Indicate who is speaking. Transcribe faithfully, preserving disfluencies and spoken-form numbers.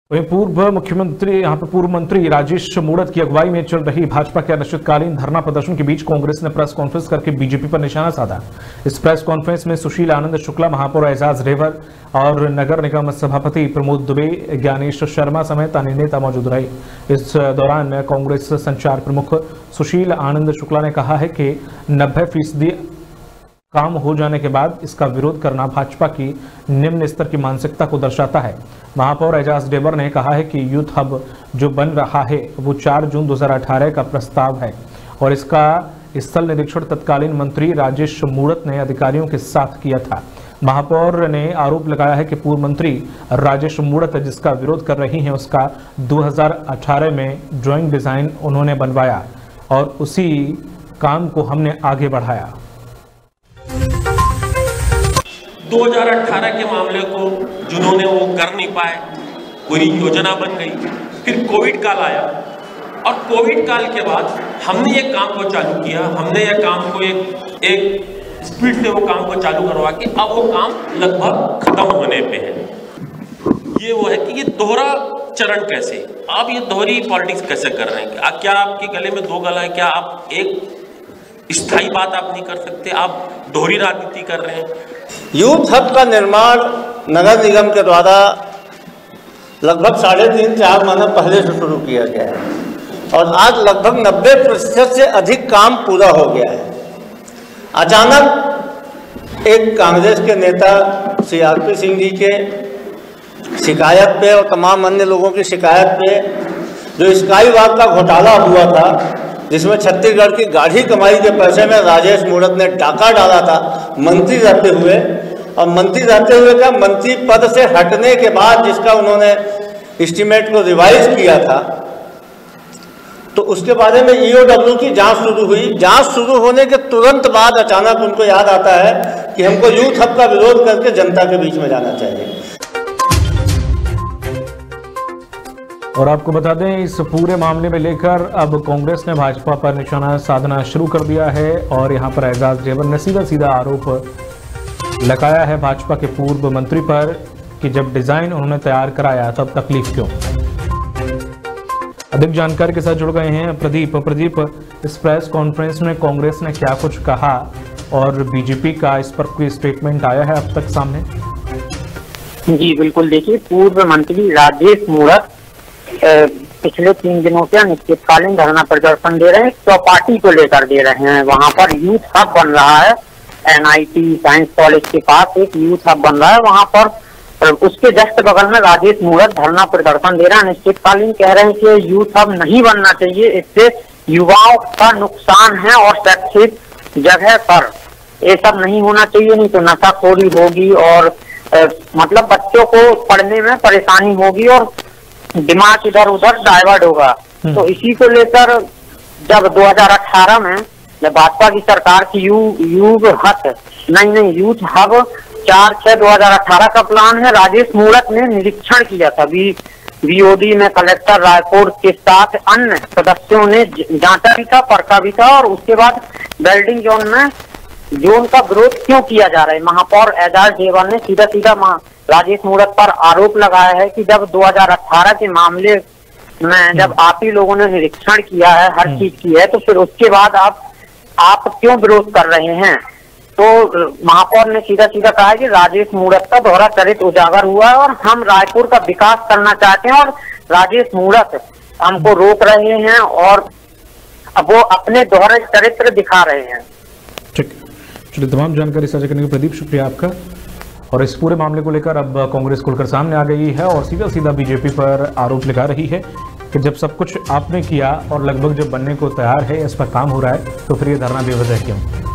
Speaker 1: वहीं पूर्व मुख्यमंत्री यहां पर पूर्व मंत्री राजेश मूणत की अगुवाई में चल रही भाजपा के अनिश्चितकालीन धरना प्रदर्शन के बीच कांग्रेस ने प्रेस कॉन्फ्रेंस करके बीजेपी पर निशाना साधा। इस प्रेस कॉन्फ्रेंस में सुशील आनंद शुक्ला, महापौर एजाज रेवर और नगर निगम सभापति प्रमोद दुबे, ज्ञानेश शर्मा समेत अन्य नेता मौजूद रहे। इस दौरान कांग्रेस संचार प्रमुख सुशील आनंद शुक्ला ने कहा है कि नब्बे फीसदी काम हो जाने के बाद इसका विरोध करना भाजपा की निम्न स्तर की मानसिकता को दर्शाता है। महापौर एजाज रेवर ने कहा है कि यूथ हब जो बन रहा है वो चार जून दो हज़ार अठारह का प्रस्ताव है और इसका स्थल निरीक्षण तत्कालीन मंत्री राजेश मूणत ने अधिकारियों के साथ किया था। महापौर ने आरोप लगाया है कि पूर्व मंत्री राजेश मूणत जिसका विरोध कर रही हैं उसका दो हज़ार अठारह में ड्राइंग डिजाइन उन्होंने बनवाया और उसी काम को हमने आगे बढ़ाया।
Speaker 2: दो हज़ार अठारह के मामले को जिन्होंने वो कर नहीं पाए, पूरी योजना बन गई, फिर कोविड काल आया और कोविड काल के बाद हमने ये काम को चालू किया, हमने ये काम को एक एक स्पीड से वो काम को चालू करवा के अब वो काम लगभग खत्म होने पे है। ये वो है कि ये दोहरा चरण कैसे, आप ये दोहरी पॉलिटिक्स कैसे कर रहे हैं? क्या आपके गले में दो गला है? क्या आप एक स्थायी बात आप नहीं कर सकते? आप दोहरी राजनीति कर रहे हैं।
Speaker 3: यूथ हब का निर्माण नगर निगम के द्वारा लगभग साढ़े तीन चार महीने पहले से शुरू किया गया है और आज लगभग नब्बे प्रतिशत से अधिक काम पूरा हो गया है। अचानक एक कांग्रेस के नेता श्री आर पी सिंह जी के शिकायत पे और तमाम अन्य लोगों की शिकायत पे जो स्काई वॉक का घोटाला हुआ था, जिसमें छत्तीसगढ़ की गाढ़ी कमाई के पैसे में राजेश मूणत ने डाका डाला था मंत्री रहते हुए, और मंत्री रहते हुए का मंत्री पद से हटने के बाद जिसका उन्होंने एस्टीमेट को रिवाइज किया था, तो उसके बारे में ई ओ डब्ल्यू की जांच शुरू हुई। जांच शुरू होने के तुरंत बाद अचानक उनको याद आता है कि हमको यूथ हब का विरोध करके जनता के बीच में जाना चाहिए।
Speaker 1: और आपको बता दें, इस पूरे मामले में लेकर अब कांग्रेस ने भाजपा पर निशाना साधना शुरू कर दिया है और यहां पर एजाज रेवर ने सीधा सीधा आरोप लगाया है भाजपा के पूर्व मंत्री पर कि जब डिजाइन उन्होंने तैयार कराया तब तकलीफ क्यों। अधिक जानकारी के साथ जुड़ गए हैं प्रदीप। प्रदीप, इस प्रेस कॉन्फ्रेंस में कांग्रेस ने क्या कुछ कहा और बीजेपी का इस पर कोई स्टेटमेंट आया है अब तक सामने?
Speaker 4: जी बिल्कुल, देखिए पूर्व मंत्री राजेश मूणत पिछले तीन दिनों से अनिश्चितकालीन धरना प्रदर्शन दे रहे हैं, चौपाटी को लेकर दे रहे हैं। वहां पर यूथ हब बन रहा है, N I T science college के पास एक यूथ हब बन रहा है, वहां पर उसके जस्ट बगल में राजेश मूणत धरना प्रदर्शन दे रहे हैं। अनिश्चितकालीन कह रहे हैं कि यूथ हब नहीं बनना चाहिए, इससे युवाओं का नुकसान है और शैक्षिक जगह पर ये सब नहीं होना चाहिए, नहीं तो नशाखोरी होगी और ए, मतलब बच्चों को पढ़ने में परेशानी होगी और दिमाग इधर उधर डाइवर्ट होगा। तो इसी को लेकर जब दो हज़ार अठारह में जब भाजपा की सरकार की यू यूथ हब नहीं नहीं यूथ हब चार छह दो हजार अठारह का प्लान है, राजेश मूणत ने निरीक्षण किया था। बी ओ डी में कलेक्टर रायपुर के साथ अन्य सदस्यों ने जांचा भी था, परखा भी था और उसके बाद बिल्डिंग जोन में जोन का विरोध क्यों किया जा रहा है। महापौर एजाज रेवर ने सीधा सीधा राजेश मूणत पर आरोप लगाया है कि जब दो हज़ार अठारह के मामले में जब आप ही लोगों ने निरीक्षण किया है, हर चीज की है, तो फिर उसके बाद आप आप क्यों विरोध कर रहे हैं। तो महापौर ने सीधा सीधा कहा है कि राजेश मूणत का दोहरा चरित्र उजागर हुआ है और हम रायपुर का विकास करना चाहते हैं और राजेश मूणत हमको रोक रहे हैं और अब वो अपने दोहरे चरित्र दिखा रहे हैं।
Speaker 1: ठीक, चलिए तमाम जानकारी साझा करने के लिए प्रदीप शुक्रिया आपका। और इस पूरे मामले को लेकर अब कांग्रेस खुलकर सामने आ गई है और सीधा सीधा बीजेपी पर आरोप लगा रही है कि जब सब कुछ आपने किया और लगभग जब बनने को तैयार है, इस पर काम हो रहा है, तो फिर ये धरना बेवजह क्यों।